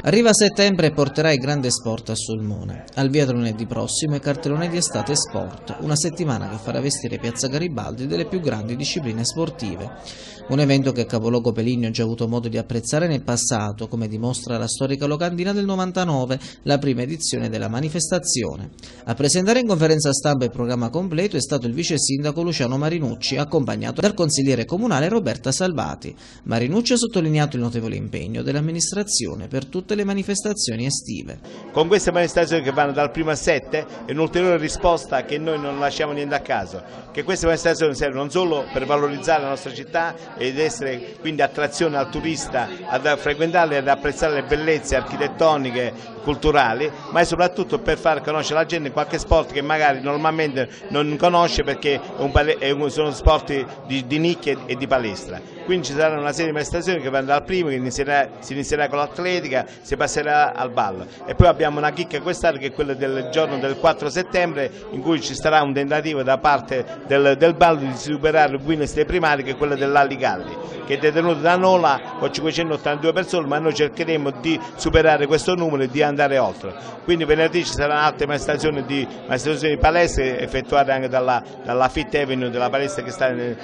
Arriva settembre e porterà il grande sport a Sulmona. Al via lunedì prossimo il cartellone di Estate Sport, una settimana che farà vestire Piazza Garibaldi delle più grandi discipline sportive. Un evento che Capoluogo Peligno ha già avuto modo di apprezzare nel passato, come dimostra la storica locandina del 99, la prima edizione della manifestazione. A presentare in conferenza stampa il programma completo è stato il vice sindaco Luciano Marinucci, accompagnato dal consigliere comunale Roberta Salvati. Marinucci ha sottolineato il notevole impegno dell'amministrazione per tutte le manifestazioni estive. Con queste manifestazioni che vanno dal 1° al 7 è un'ulteriore risposta che noi non lasciamo niente a caso, che queste manifestazioni servono non solo per valorizzare la nostra città ed essere quindi attrazione al turista ad frequentarle e ad apprezzare le bellezze architettoniche, culturali, ma è soprattutto per far conoscere alla gente qualche sport che magari normalmente non conosce perché sono sport di nicchia e di palestra. Quindi ci saranno una serie di manifestazioni che vanno dal primo, che si inizierà con l'atletica, si passerà al ballo, e poi abbiamo una chicca quest'anno che è quella del giorno del 4 settembre in cui ci sarà un tentativo da parte del ballo di superare il Guinness dei primari, che è quello dell'Alli Galli, che è detenuto da Nola con 582 persone, ma noi cercheremo di superare questo numero e di andare oltre. Quindi venerdì ci saranno altre manifestazioni di palestre effettuate anche dalla Fit Avenue, della palestra che sta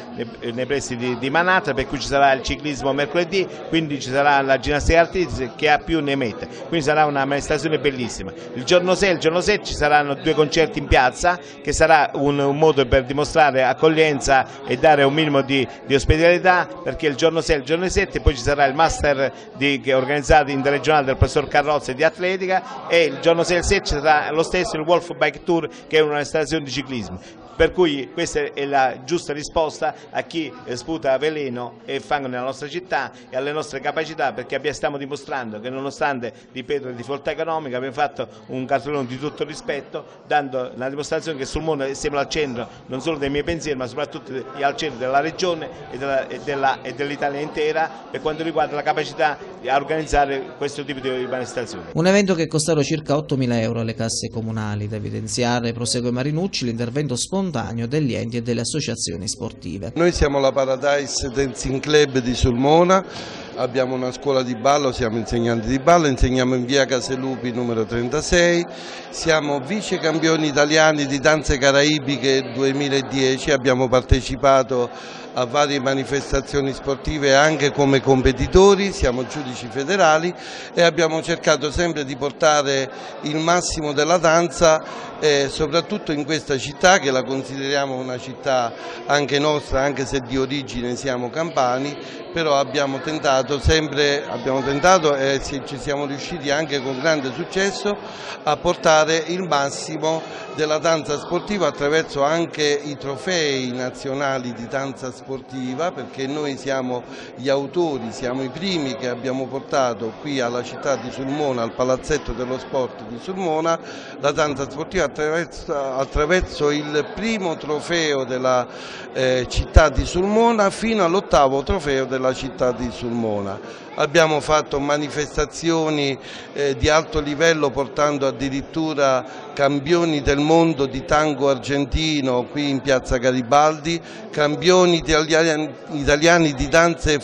nei pressi di Manhattan, per cui ci sarà il ciclismo mercoledì, quindi ci sarà la ginnastica artistica che ha più ne mette, quindi sarà una manifestazione bellissima. Il giorno 6 e il giorno 7 ci saranno 2 concerti in piazza, che sarà un modo per dimostrare accoglienza e dare un minimo di ospitalità, perché il giorno 6 e il giorno 7 poi ci sarà il master che è organizzato interregionale del professor Carrozza di atletica, e il giorno 6 e il 7 ci sarà lo stesso il Wolf Bike Tour, che è una manifestazione di ciclismo. Per cui questa è la giusta risposta a chi sputa veleno e fango nella nostra città e alle nostre capacità, perché stiamo dimostrando che nonostante, ripeto, le difficoltà economiche abbiamo fatto un cartellone di tutto rispetto, dando la dimostrazione che Sulmona è sempre al centro non solo dei miei pensieri, ma soprattutto al centro della regione e dell'Italia intera per quanto riguarda la capacità di organizzare questo tipo di manifestazioni. Un evento che è costato circa 8.000 euro alle casse comunali. Da evidenziare, prosegue Marinucci, l'intervento spontaneo degli enti e delle associazioni sportive. Noi siamo la Paradise Dancing Club di Sulmona, abbiamo una scuola di ballo, siamo insegnanti di ballo, insegniamo in via Caselupi numero 36, siamo vice campioni italiani di danze caraibiche 2010, abbiamo partecipato a varie manifestazioni sportive anche come competitori, siamo giudici federali e abbiamo cercato sempre di portare il massimo della danza, soprattutto in questa città che la consideriamo una città anche nostra, anche se di origine siamo campani, però abbiamo tentato e ci siamo riusciti anche con grande successo a portare il massimo della danza sportiva attraverso anche i trofei nazionali di danza sportiva, perché noi siamo gli autori, siamo i primi che abbiamo portato qui alla città di Sulmona, al Palazzetto dello Sport di Sulmona, la danza sportiva attraverso il primo trofeo della città di Sulmona fino all'8° trofeo della città di Sulmona. Abbiamo fatto manifestazioni di alto livello portando addirittura campioni del mondo di tango argentino qui in piazza Garibaldi, campioni italiani di danze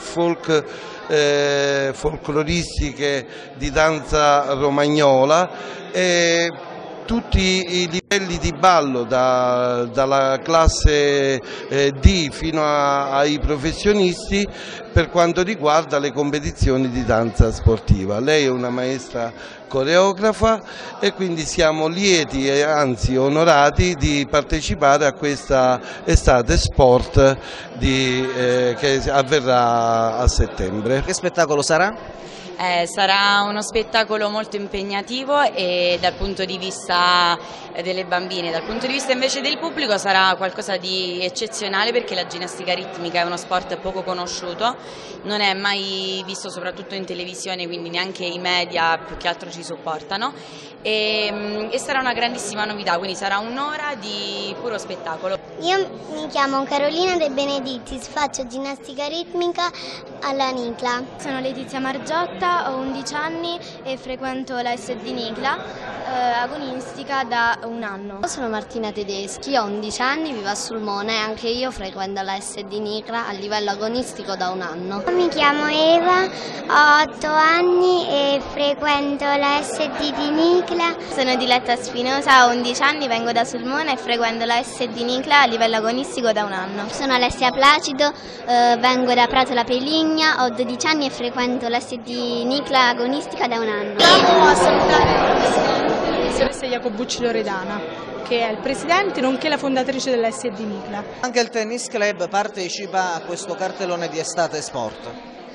folcloristiche di danza romagnola, e tutti i livelli di ballo dalla classe D fino ai professionisti per quanto riguarda le competizioni di danza sportiva. Lei è una maestra coreografa e quindi siamo lieti e anzi onorati di partecipare a questa Estate Sport che avverrà a settembre. Che spettacolo sarà? Sarà uno spettacolo molto impegnativo e dal punto di vista delle bambine, dal punto di vista invece del pubblico sarà qualcosa di eccezionale, perché la ginnastica ritmica è uno sport poco conosciuto, non è mai visto soprattutto in televisione, quindi neanche i media più che altro ci supportano, e sarà una grandissima novità, quindi sarà un'ora di puro spettacolo. Io mi chiamo Carolina De Benedittis, faccio ginnastica ritmica alla Nicla. Sono Letizia Margiotta, ho 11 anni e frequento la SD Nicla, agonistica da un anno. Sono Martina Tedeschi, ho 11 anni, vivo a Sulmona e anche io frequento la SD Nicla a livello agonistico da un anno. Mi chiamo Eva, ho 8 anni e frequento la SD di Nicla. Sono Diletta Spinosa, ho 11 anni, vengo da Sulmona e frequento la SD Nicla a livello agonistico da un anno. Sono Alessia Placido, vengo da Prato La Peligna, ho 12 anni e frequento la SD Nicla agonistica da un anno. Vogliamo salutare la professoressa Jacobucci Loredana, che è il presidente nonché la fondatrice della SD Nicla. Anche il tennis club partecipa a questo cartellone di estate sport.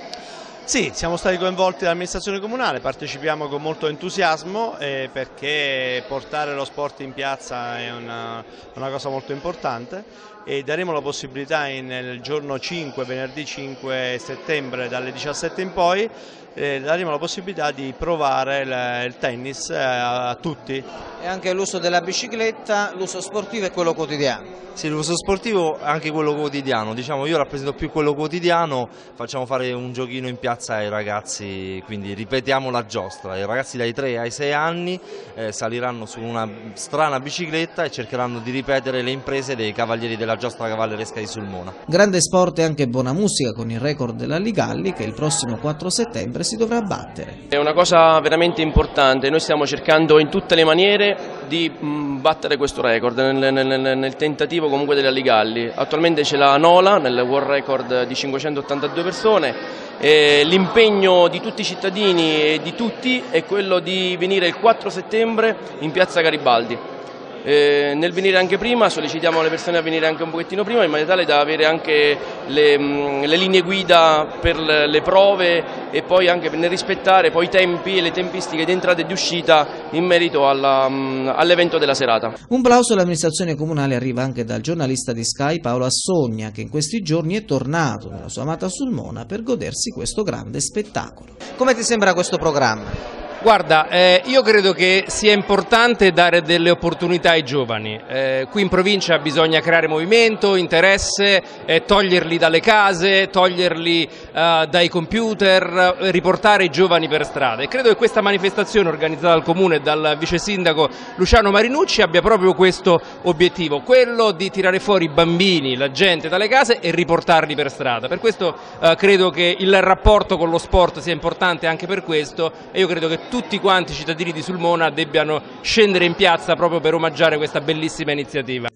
Sì, siamo stati coinvolti dall'amministrazione comunale, partecipiamo con molto entusiasmo perché portare lo sport in piazza è una cosa molto importante e daremo la possibilità nel giorno 5, venerdì 5 settembre dalle 17 in poi, daremo la possibilità di provare il tennis a tutti. E anche l'uso della bicicletta, l'uso sportivo e quello quotidiano. Sì, l'uso sportivo è anche quello quotidiano, diciamo io rappresento più quello quotidiano, facciamo fare un giochino in piazza ai ragazzi, quindi ripetiamo la giostra, i ragazzi dai 3 ai 6 anni saliranno su una strana bicicletta e cercheranno di ripetere le imprese dei cavalieri della giostra cavalleresca di Sulmona. Grande sport e anche buona musica con il record della Ligalli che il prossimo 4 settembre si dovrà battere. È una cosa veramente importante, noi stiamo cercando in tutte le maniere di battere questo record nel tentativo comunque della Ligalli. Attualmente c'è la Nola nel world record di 582 persone e l'impegno di tutti i cittadini e di tutti è quello di venire il 4 settembre in piazza Garibaldi. Nel venire anche prima sollecitiamo le persone a venire anche un pochettino prima in maniera tale da avere anche le linee guida per le prove e poi anche nel rispettare poi i tempi e le tempistiche di entrata e di uscita in merito all'evento della serata. Un plauso all'amministrazione comunale arriva anche dal giornalista di Sky Paolo Assogna che in questi giorni è tornato nella sua amata Sulmona per godersi questo grande spettacolo. Come ti sembra questo programma? Guarda, io credo che sia importante dare delle opportunità ai giovani. Qui in provincia bisogna creare movimento, interesse, toglierli dalle case, toglierli dai computer, riportare i giovani per strada. E credo che questa manifestazione organizzata dal Comune e dal vice sindaco Luciano Marinucci abbia proprio questo obiettivo, quello di tirare fuori i bambini, la gente dalle case e riportarli per strada. Per questo credo che il rapporto con lo sport sia importante anche per questo e io credo che tutti quanti i cittadini di Sulmona debbano scendere in piazza proprio per omaggiare questa bellissima iniziativa.